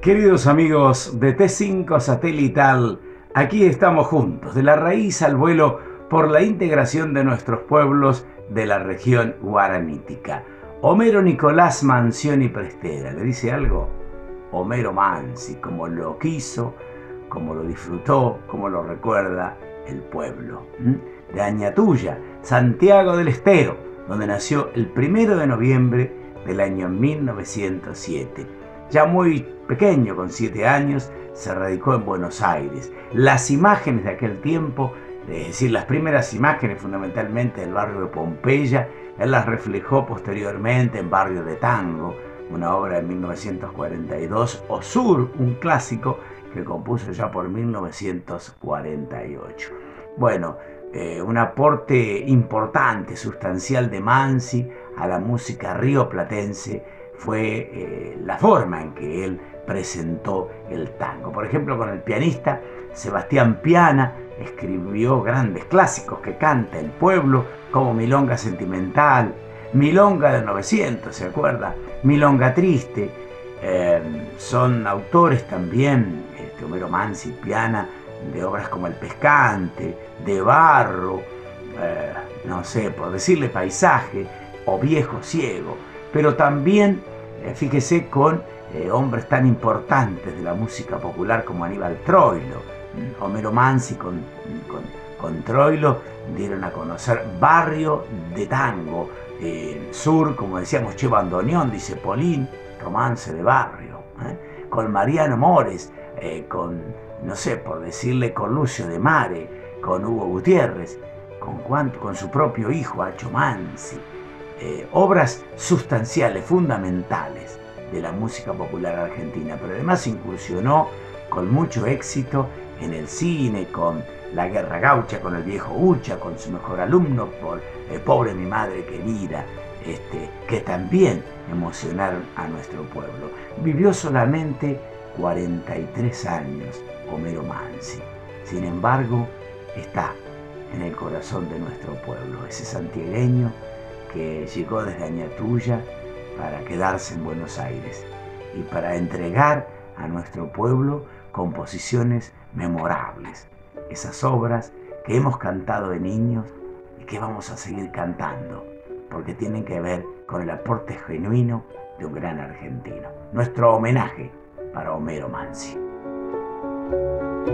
Queridos amigos de T5 Satelital, aquí estamos juntos, de la raíz al vuelo, por la integración de nuestros pueblos de la región guaranítica. Homero Nicolás Manzioni Prestera, ¿le dice algo? Homero Manzi, como lo quiso, como lo disfrutó, como lo recuerda el pueblo. De Añatuya, Santiago del Estero, donde nació el 1 de noviembre del año 1907. Ya muy pequeño, con 7 años, se radicó en Buenos Aires. Las imágenes de aquel tiempo, es decir, las primeras imágenes fundamentalmente del barrio de Pompeya, él las reflejó posteriormente en Barrio de Tango, una obra de 1942, o Sur, un clásico que compuso ya por 1948. Bueno, un aporte importante, sustancial de Manzi a la música rioplatense fue la forma en que él presentó el tango. Por ejemplo, con el pianista Sebastián Piana escribió grandes clásicos que canta el pueblo, como Milonga Sentimental, Milonga del 900, ¿se acuerda? Milonga Triste. Son autores también, Homero Manzi y Piana, de obras como El Pescante, De Barro, no sé, por decirle Paisaje o Viejo Ciego, pero también, fíjese, con hombres tan importantes de la música popular como Aníbal Troilo. Homero Manzi con Troilo dieron a conocer Barrio de Tango, Sur, como decíamos, Che Bandoneón, dice Polín, Romance de Barrio, con Mariano Mores, no sé, por decirle, con Lucio de Mare, con Hugo Gutiérrez, con su propio hijo, Acho Manzi. Obras sustanciales, fundamentales de la música popular argentina, pero además incursionó con mucho éxito en el cine, con La Guerra Gaucha, con El Viejo Ucha, con su mejor alumno, por Pobre mi madre querida, que también emocionaron a nuestro pueblo. Vivió solamente 43 años Homero Manzi. Sin embargo, está en el corazón de nuestro pueblo, ese santiagueño que llegó desde Añatuya para quedarse en Buenos Aires y para entregar a nuestro pueblo composiciones memorables, esas obras que hemos cantado de niños y que vamos a seguir cantando, porque tienen que ver con el aporte genuino de un gran argentino. Nuestro homenaje para Homero Manzi.